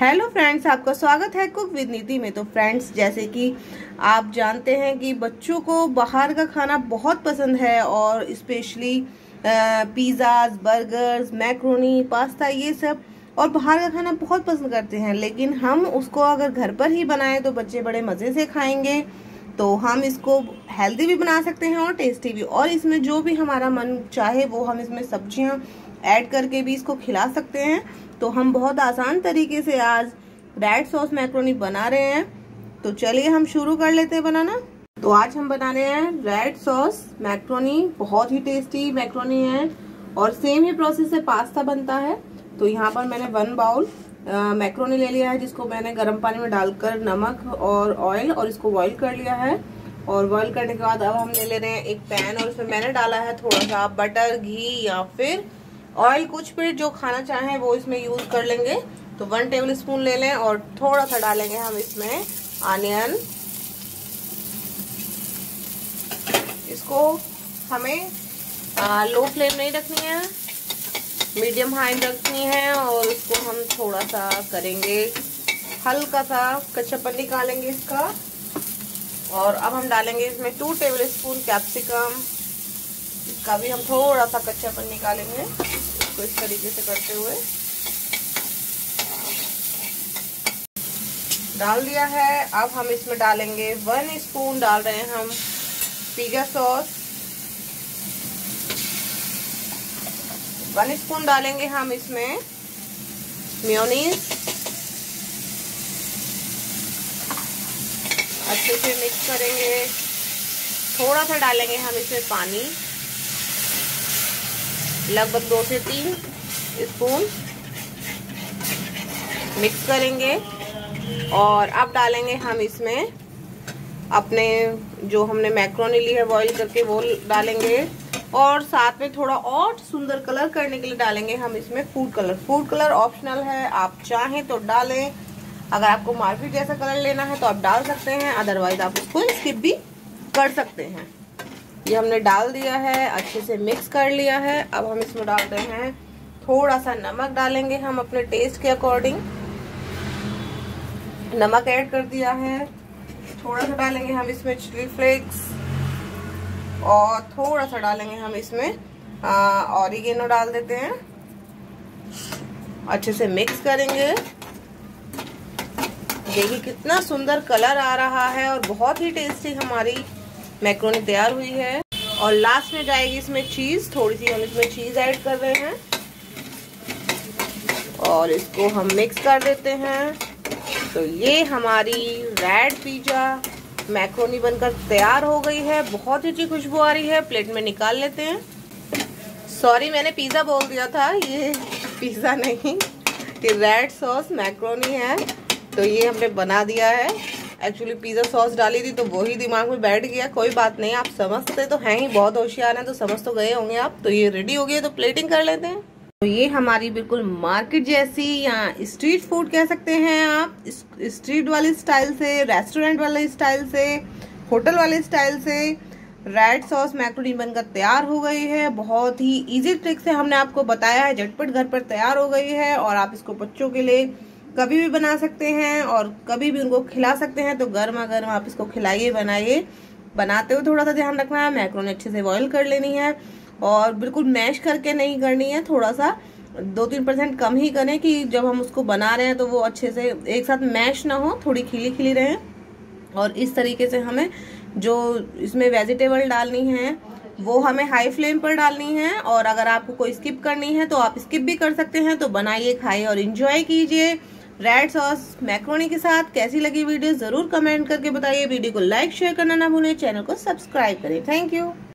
Hello friends, आपका स्वागत है कुक विद नीति में। तो फ्रेंड्स, जैसे कि आप जानते हैं कि बच्चों को बाहर का खाना बहुत पसंद है और specially pizzas, burgers, macaroni, pasta, ये सब और बाहर का खाना बहुत पसंद करते हैं। लेकिन हम उसको अगर घर पर ही बनाएं तो बच्चे बड़े मज़े से खाएंगे। तो हम इसको हेल्दी भी बना सकते हैं और टेस्टी भी, और इसमें जो भी हमारा मन चाहे वो हम इसमें सब्जियां ऐड करके भी इसको खिला सकते हैं। तो हम बहुत आसान तरीके से आज रेड सॉस मैक्रोनी बना रहे हैं। तो चलिए हम शुरू कर लेते हैं बनाना। तो आज हम बना रहे हैं रेड सॉस मैक्रोनी। बहुत ही टेस्टी मैक्रोनी है और सेम ही प्रोसेस से पास्ता बनता है। तो यहाँ पर मैंने 1 बाउल मैक्रोनी ले लिया है, जिसको मैंने गर्म पानी में डालकर नमक और ऑयल और इसको बॉईल कर लिया है। और बॉईल करने के बाद अब हम ले रहे हैं एक पैन और उसमें मैंने डाला है थोड़ा सा बटर, घी या फिर ऑयल, कुछ भी जो खाना चाहें वो इसमें यूज कर लेंगे। तो 1 टेबल स्पून ले लें और थोड़ा सा डालेंगे हम इसमें ऑनियन। इसको हमें लो फ्लेम नहीं रखनी है, मीडियम हाई रखनी है और उसको हम थोड़ा सा करेंगे, हल्का सा कच्चापन निकालेंगे इसका। और अब हम डालेंगे इसमें 2 टेबल स्पून कैप्सिकम। इसका भी हम थोड़ा सा कच्चापन निकालेंगे, इसको इस तरीके से करते हुए डाल दिया है। अब हम इसमें डालेंगे 1 स्पून डाल रहे हैं हम पिज़्ज़ा सॉस। 1 स्पून डालेंगे हम इसमें मेयोनीज। अच्छे से मिक्स करेंगे। थोड़ा सा डालेंगे हम इसमें पानी, लगभग 2 से 3 स्पून। मिक्स करेंगे और अब डालेंगे हम इसमें अपने जो हमने मैक्रोनी ली है बॉईल करके वो डालेंगे। और साथ में थोड़ा और सुंदर कलर करने के लिए डालेंगे हम इसमें food colour. Food colour optional है, आप चाहें तो डालें। अगर आपको मार्केट जैसा कलर लेना है तो आप डाल सकते हैं, अदरवाइज आप उसको स्किप भी कर सकते हैं। ये हमने डाल दिया है, अच्छे से मिक्स कर लिया है। अब हम इसमें डालते हैं थोड़ा सा नमक, डालेंगे हम अपने टेस्ट के अकॉर्डिंग। नमक ऐड कर दिया है। थोड़ा सा डालेंगे हम इसमें चिली फ्लेक्स और थोड़ा सा डालेंगे हम इसमें ऑरिगेनो डाल देते हैं। अच्छे से मिक्स करेंगे। देखिए कितना सुंदर कलर आ रहा है और बहुत ही टेस्टी हमारी मैक्रोनी तैयार हुई है। और लास्ट में जाएगी इसमें चीज, थोड़ी सी हम इसमें चीज ऐड कर रहे हैं और इसको हम मिक्स कर देते हैं। तो ये हमारी रेड पिज़्ज़ा मैक्रोनी बनकर तैयार हो गई है। बहुत ही अच्छी खुशबू आ रही है। प्लेट में निकाल लेते हैं। सॉरी, मैंने पिज़्ज़ा बोल दिया था, ये पिज़्ज़ा नहीं, ये रेड सॉस मैक्रोनी है। तो ये हमने बना दिया है। एक्चुअली पिज़्ज़ा सॉस डाली थी तो वही दिमाग में बैठ गया। कोई बात नहीं, आप समझते तो हैं ही, बहुत होशियार हैं, तो समझ तो गए होंगे आप। तो ये रेडी हो गई है, तो प्लेटिंग कर लेते हैं। तो ये हमारी बिल्कुल मार्केट जैसी या स्ट्रीट फूड कह सकते हैं आप, स्ट्रीट वाली स्टाइल से, रेस्टोरेंट वाले स्टाइल से, होटल वाले स्टाइल से रेड सॉस मैक्रोनी बनकर तैयार हो गई है। बहुत ही इजी ट्रिक से हमने आपको बताया है, झटपट घर पर तैयार हो गई है। और आप इसको बच्चों के लिए कभी भी बना सकते हैं और कभी भी उनको खिला सकते हैं। तो गर्मा गर्म आप इसको खिलाइए, बनाइए। बनाते हुए थोड़ा सा ध्यान रखना है, मैक्रोनी अच्छे से बॉईल कर लेनी है और बिल्कुल मैश करके नहीं करनी है। थोड़ा सा 2-3% कम ही करें कि जब हम उसको बना रहे हैं तो वो अच्छे से एक साथ मैश ना हो, थोड़ी खिली खिली रहे। और इस तरीके से हमें जो इसमें वेजिटेबल डालनी है वो हमें हाई फ्लेम पर डालनी है। और अगर आपको कोई स्किप करनी है तो आप स्किप भी कर सकते हैं। तो बनाइए, खाइए और इंजॉय कीजिए रेड सॉस मैक्रोनी के साथ। कैसी लगी वीडियो जरूर कमेंट करके बताइए। वीडियो को लाइक शेयर करना ना भूलें, चैनल को सब्सक्राइब करें। Thank you.